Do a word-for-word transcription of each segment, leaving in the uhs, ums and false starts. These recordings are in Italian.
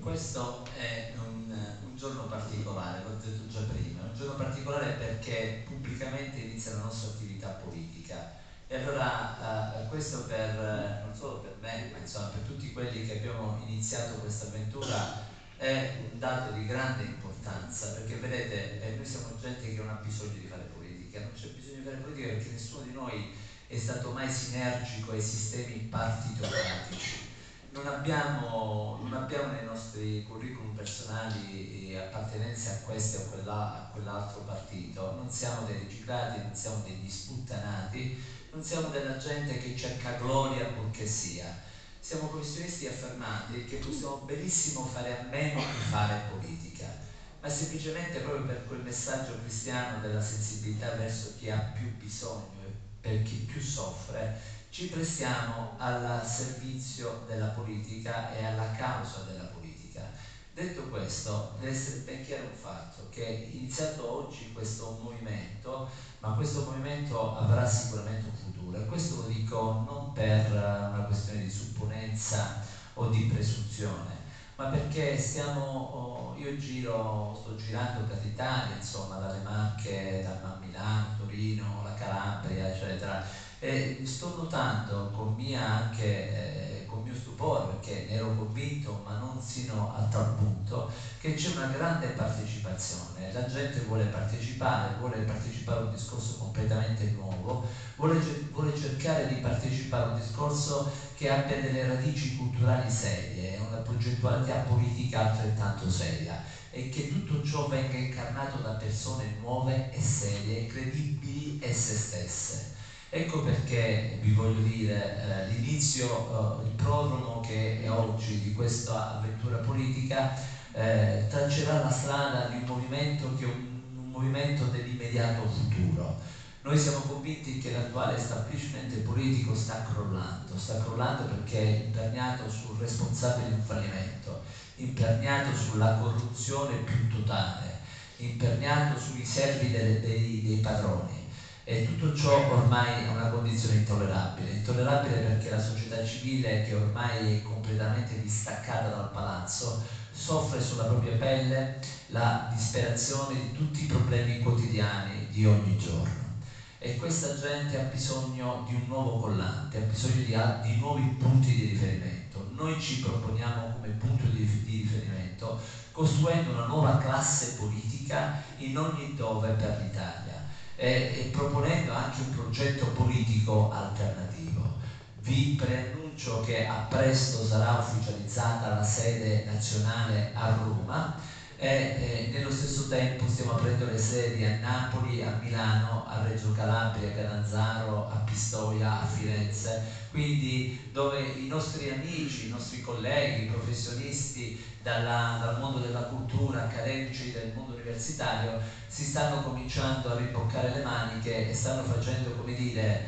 questo è un, un giorno particolare, l'ho detto già prima, è un giorno particolare perché pubblicamente inizia la nostra attività politica. E allora eh, questo per, eh, non solo per me, ma insomma per tutti quelli che abbiamo iniziato questa avventura è un dato di grande importanza, perché vedete, eh, noi siamo gente che non ha bisogno di fare politica, non c'è bisogno di fare politica perché nessuno di noi è stato mai sinergico ai sistemi partitocratici. Non abbiamo, non abbiamo nei nostri curriculum personali appartenenze a questo o a, quella, a quell'altro partito, non siamo dei riciclati, non siamo degli sputtanati, non siamo della gente che cerca gloria purché sia. Siamo professionisti affermati che possiamo benissimo fare a meno di fare politica, ma semplicemente proprio per quel messaggio cristiano della sensibilità verso chi ha più bisogno e per chi più soffre, ci prestiamo al servizio della politica e alla causa della politica. Detto questo, deve essere ben chiaro un fatto, che è iniziato oggi questo movimento, ma questo movimento avrà sicuramente un futuro, e questo lo dico non per una questione di supponenza o di presunzione, ma perché stiamo, oh, io giro, sto girando per l'Italia, insomma, dalle Marche, da Milano, Torino, la Calabria, eccetera, e sto notando con mia anche eh, con mio stupore, perché ne ero convinto ma non sino a tal punto, che c'è una grande partecipazione, la gente vuole partecipare, vuole partecipare a un discorso completamente nuovo, vuole, vuole cercare di partecipare a un discorso che abbia delle radici culturali serie, una progettualità politica altrettanto seria, e che tutto ciò venga incarnato da persone nuove e serie, credibili e se stesse. Ecco perché vi voglio dire, eh, l'inizio, eh, il prodromo che è oggi di questa avventura politica eh, traccerà la strada di un movimento che è un, un movimento dell'immediato futuro. Noi siamo convinti che l'attuale establishment politico sta crollando, sta crollando perché è imperniato sul responsabile di un fallimento, imperniato sulla corruzione più totale, imperniato sui servi dei, dei, dei padroni. E tutto ciò ormai è una condizione intollerabile, intollerabile perché la società civile, che ormai è completamente distaccata dal palazzo, soffre sulla propria pelle la disperazione di tutti i problemi quotidiani di ogni giorno. E questa gente ha bisogno di un nuovo collante, ha bisogno di, di nuovi punti di riferimento. Noi ci proponiamo come punto di, di riferimento costruendo una nuova classe politica in ogni dove per l'Italia. E, e proponendo anche un progetto politico alternativo. Vi preannuncio che a presto sarà ufficializzata la sede nazionale a Roma e, e nello stesso tempo stiamo aprendo le sedi a Napoli, a Milano, a Reggio Calabria, a Catanzaro, a Pistoia, a Firenze, quindi dove i nostri amici, i nostri colleghi, i professionisti dalla, dal mondo della cultura, accademici del mondo universitario si stanno cominciando a rimboccare le maniche e stanno facendo, come dire,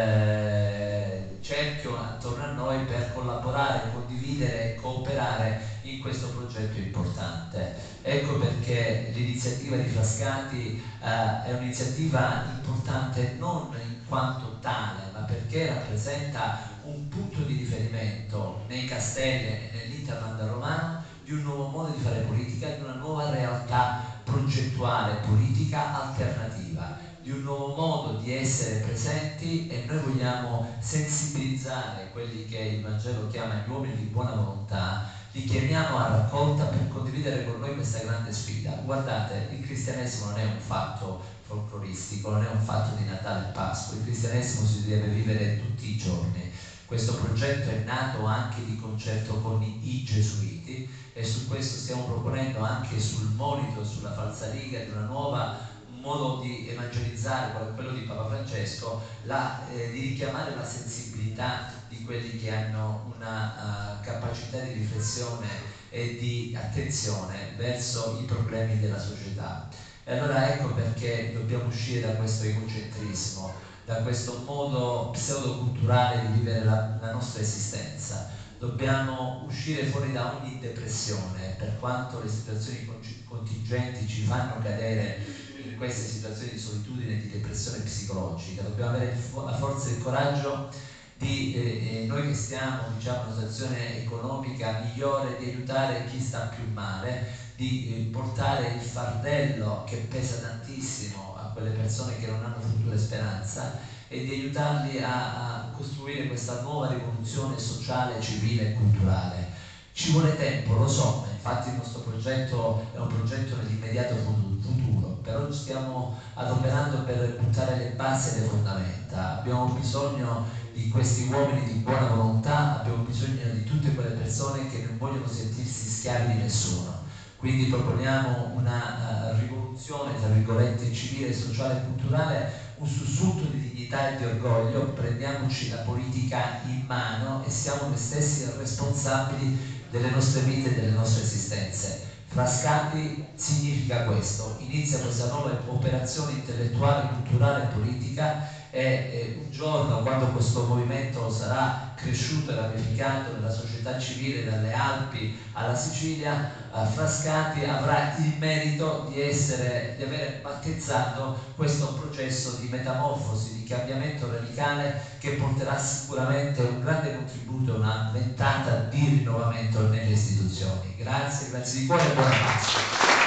eh, cerchio attorno a noi per collaborare, condividere e cooperare in questo progetto importante. Ecco perché l'iniziativa di Frascati eh, è un'iniziativa importante non in quanto tale, ma perché rappresenta un punto di riferimento nei castelli e nell'Interland romano di un nuovo modo di fare politica, di una nuova realtà progettuale politica alternativa, di un nuovo modo di essere presenti, e noi vogliamo sensibilizzare quelli che il Vangelo chiama gli uomini di buona volontà, li chiamiamo a raccolta per condividere con noi questa grande sfida. Guardate, il cristianesimo non è un fatto folcloristico, non è un fatto di Natale e Pasqua, il cristianesimo si deve vivere tutti i giorni. Questo progetto è nato anche di concerto con i gesuiti, e su questo stiamo proponendo anche sul monito, sulla falsariga di una nuova un modo di evangelizzare, come quello di Papa Francesco, la, eh, di richiamare la sensibilità di quelli che hanno una uh, capacità di riflessione e di attenzione verso i problemi della società. E allora ecco perché dobbiamo uscire da questo egocentrismo, da questo modo pseudoculturale di vivere la, la nostra esistenza. Dobbiamo uscire fuori da ogni depressione, per quanto le situazioni contingenti ci fanno cadere in queste situazioni di solitudine e di depressione psicologica. Dobbiamo avere la forza e il coraggio di, eh, noi che stiamo, diciamo, in una situazione economica migliore, di aiutare chi sta più male, di portare il fardello che pesa tantissimo a quelle persone che non hanno futura speranza e di aiutarli a, a costruire questa nuova rivoluzione sociale, civile e culturale. Ci vuole tempo, lo so, infatti il nostro progetto è un progetto nell'immediato futuro, però ci stiamo adoperando per buttare le basi e le fondamenta. Abbiamo bisogno di questi uomini di buona volontà, abbiamo bisogno di tutte quelle persone che non vogliono sentirsi schiavi di nessuno. Quindi proponiamo una uh, rivoluzione, tra virgolette, civile, sociale e culturale, un sussulto di dignità e di orgoglio. Prendiamoci la politica in mano e siamo noi stessi responsabili delle nostre vite e delle nostre esistenze. Frascati significa questo: inizia questa nuova operazione intellettuale, culturale e politica e, e un giorno, quando questo movimento sarà cresciuto e ramificato nella società civile, dalle Alpi alla Sicilia, eh, Frascati avrà il merito di essere, di aver battezzato questo processo di metamorfosi, di cambiamento radicale che porterà sicuramente un grande contributo e una ventata di rinnovamento nelle istituzioni. Grazie, grazie di cuore e buona pace.